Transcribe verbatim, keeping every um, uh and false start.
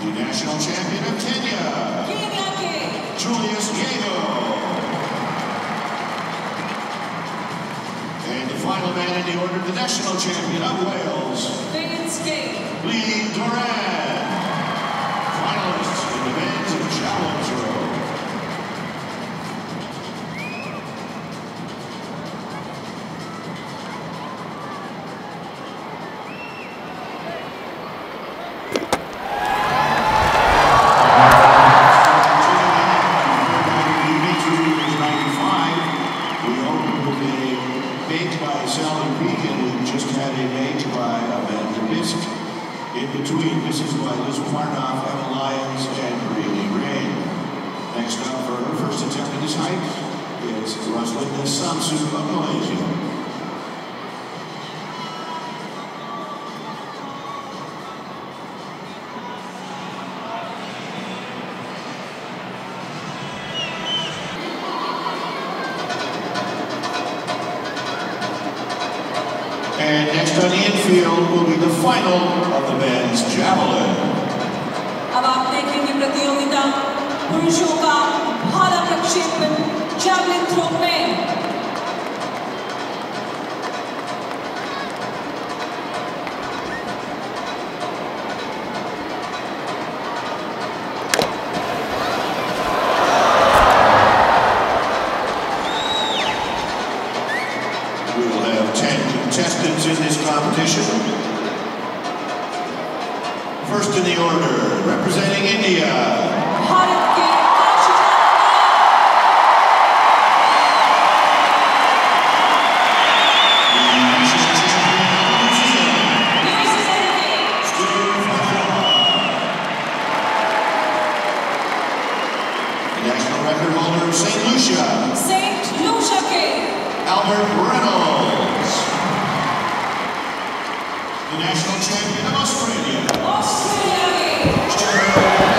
The national champion of Kenya, Julius Yego. And the final man in the order, the national champion of Wales, Lee Doran. Finalists in the men's javelin throw. Amanda Bisk. In between, this is Wilderness Films India Lyons and Wilderness Raine. Next up for her first attempt at this height is Wilderness Films of Malaysia. And next on the infield will be the final of the men's javelin. अब आप देखेंगे प्रतियोगिता पुरुषों का भाला प्रक्षेपण javelin throw में। We'll have ten contestants in this competition. First in the order, representing India. The national record holder of Saint Lucia. Saint Lucia के Albert Reynolds. The national champion of Australia. Australia